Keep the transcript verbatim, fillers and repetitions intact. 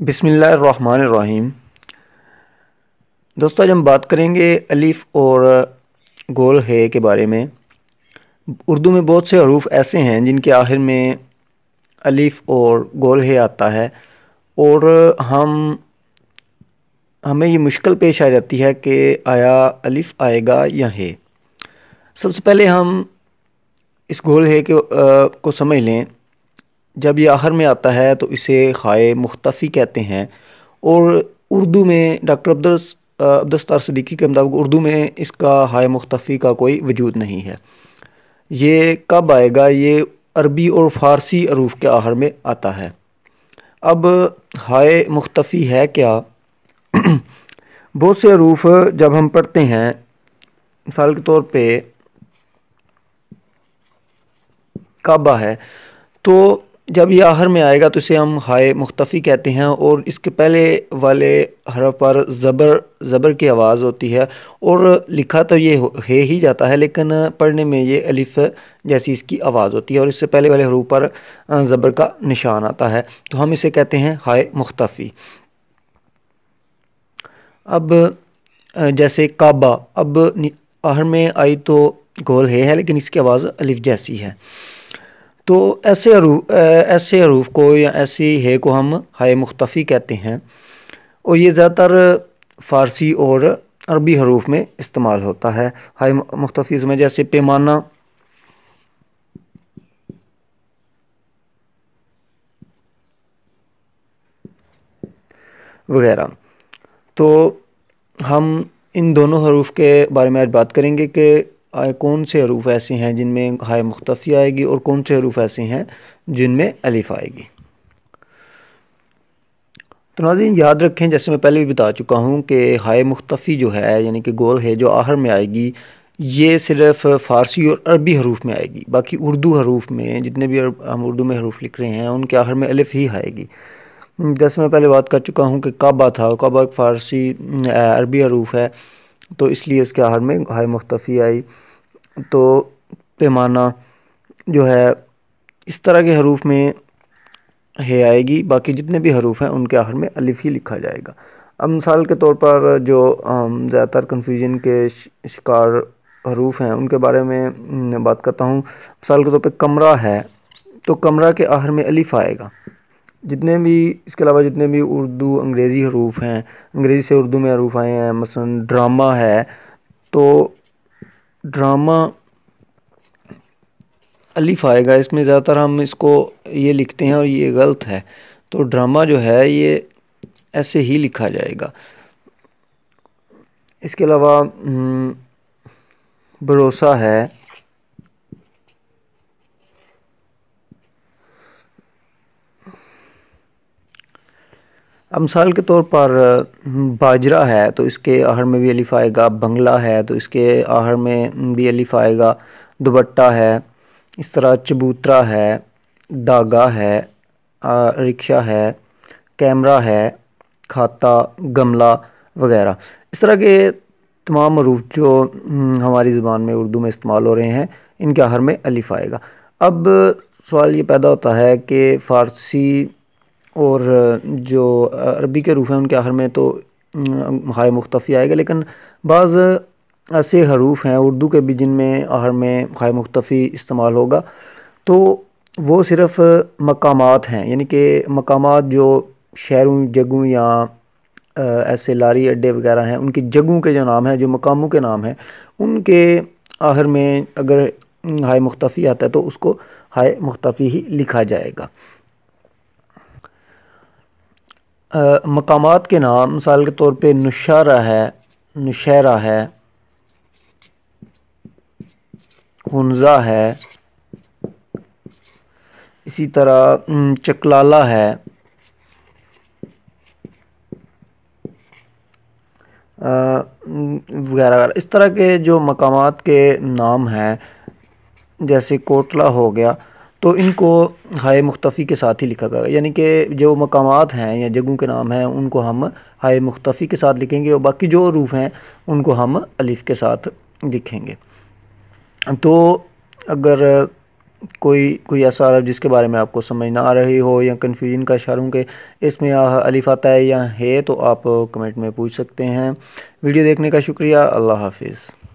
بسم اللہ الرحمن الرحیم۔ دوستو آج ہم بات کریں گے الف اور گول ہے کے بارے میں۔ اردو میں بہت سے حروف ایسے ہیں جن کے آخر میں الف اور گول ہے آتا ہے، اور ہم ہمیں یہ مشکل پیش آ جاتی ہے کہ آیا الف آئے گا یا ہے۔ سب سے پہلے ہم اس گول ہے کے کو سمجھ لیں۔ جب یہ آخر میں آتا ہے تو اسے خائے مختفی کہتے ہیں، اور اردو میں ڈاکٹر عبدالستار صدیقی کے مطابق اردو میں اس کا خائے مختفی کا کوئی وجود نہیں ہے۔ یہ کب آئے گا؟ یہ عربی اور فارسی حروف کے آخر میں آتا ہے۔ اب خائے مختفی ہے کیا؟ بہت سے حروف جب ہم پڑھتے ہیں، مثال کے طور پہ کعبہ ہے، تو جب یہ آخر میں آئے گا تو اسے ہم خائے مختفی کہتے ہیں، اور اس کے پہلے والے حرف پر زبر زبر کی آواز ہوتی ہے، اور لکھا تو یہ ہے ہی جاتا ہے لیکن پڑھنے میں یہ الف جیسی اس کی آواز ہوتی ہے، اور اس سے پہلے والے حروف پر زبر کا نشان آتا ہے، تو ہم اسے کہتے ہیں خائے مختفی۔ اب جیسے کعبہ، اب آخر میں آئی تو گول ہے ہے لیکن اس کی آواز الف جیسی ہے، تو ایسے حروف ایسے حروف کو یا ایسی ہے کو ہم خائے مختفی کہتے ہیں، اور یہ زیادہ تر فارسی اور عربی حروف میں استعمال ہوتا ہے۔ خائے مختفی میں جیسے پیمانہ، وغیرہ۔ تو ہم ان دونوں حروف کے بارے میں آج بات کریں گے کہ کون سے حروف ایسے ہیں جن میں خائے مختفی آئے گی، اور کون سے حروف ایسے ہیں جن میں الف آئے گی۔ تو ناظرین یاد رکھیں، جیسے میں پہلے بھی بتا چکا ہوں کہ خائے مختفی جو ہے یعنی کہ گول ہے جو آخر میں آئے گی، یہ صرف فارسی اور عربی حروف میں آئے گی۔ باقی اردو حروف میں جتنے بھی ہم اردو میں حروف لکھ رہے ہیں ان کے آخر میں الف ہی آئے گی۔ جیسے میں پہلے بات کر چکا ہوں کہ کعبہ تھا، کعبہ ایک فارسی عربی حروف ہے، تو اس لیے اس کے آخر میں خائے مختفی آئی۔ تو پیمانہ جو ہے اس طرح کے حروف میں ہے آئے گی، باقی جتنے بھی حروف ہیں ان کے آخر میں الف ہی لکھا جائے گا۔ اب مثال کے طور پر جو زیادہ تر کنفیوژن کے شکار حروف ہیں ان کے بارے میں بات کرتا ہوں۔ مثال کے طور پہ کمرہ ہے، تو کمرہ کے آخر میں الف آئے گا۔ جتنے بھی اس کے علاوہ جتنے بھی اردو انگریزی حروف ہیں، انگریزی سے اردو میں حروف آئے ہیں، مثلا ڈرامہ ہے، تو ڈرامہ الف آئے گا۔ اس میں زیادہ تر ہم اس کو یہ لکھتے ہیں اور یہ غلط ہے، تو ڈرامہ جو ہے یہ ایسے ہی لکھا جائے گا۔ اس کے علاوہ بھروسہ ہے، اب مثال کے طور پر باجرہ ہے تو اس کے آخر میں بھی الف آئے گا۔ بنگلہ ہے تو اس کے آخر میں بھی الف آئے گا۔ دوپٹہ ہے، اس طرح چبوترا ہے، داغا ہے، رکشہ ہے، کیمرہ ہے، کھاتا، گملہ وغیرہ۔ اس طرح کے تمام حروف جو ہماری زبان میں اردو میں استعمال ہو رہے ہیں ان کے آخر میں الف آئے گا۔ اب سوال یہ پیدا ہوتا ہے کہ فارسی اور جو عربی کے حروف ہیں ان کے آخر میں تو خائے مختفی آئے گا، لیکن بعض ایسے حروف ہیں اردو کے بھی جن میں آخر میں خائے مختفی استعمال ہوگا، تو وہ صرف مقامات ہیں، یعنی کہ مقامات جو شہروں جگہوں یا ایسے لاری اڈے وغیرہ ہیں ان کی جگہوں کے جو نام ہیں، جو مقاموں کے نام ہیں، ان کے آخر میں اگر خائے مختفی آتا ہے تو اس کو خائے مختفی ہی لکھا جائے گا۔ مقامات کے نام مثال کے طور پہ نوشہرہ ہے، نوشہرہ ہے، ہنزہ ہے، اسی طرح چکلالہ ہے، وغیرہ وغیرہ۔ اس طرح کے جو مقامات کے نام ہیں جیسے کوٹلہ ہو گیا، تو ان کو خائے مختفی کے ساتھ ہی لکھا گیا، یعنی کہ جو مقامات ہیں یا جگہوں کے نام ہیں ان کو ہم خائے مختفی کے ساتھ لکھیں گے، اور باقی جو حروف ہیں ان کو ہم الف کے ساتھ لکھیں گے۔ تو اگر کوئی کوئی ایسا عرب جس کے بارے میں آپ کو سمجھ نہ آ رہی ہو یا کنفیوژن کا اشاروں کہ اس میں الف آتا ہے یا ہے، تو آپ کمنٹ میں پوچھ سکتے ہیں۔ ویڈیو دیکھنے کا شکریہ، اللہ حافظ۔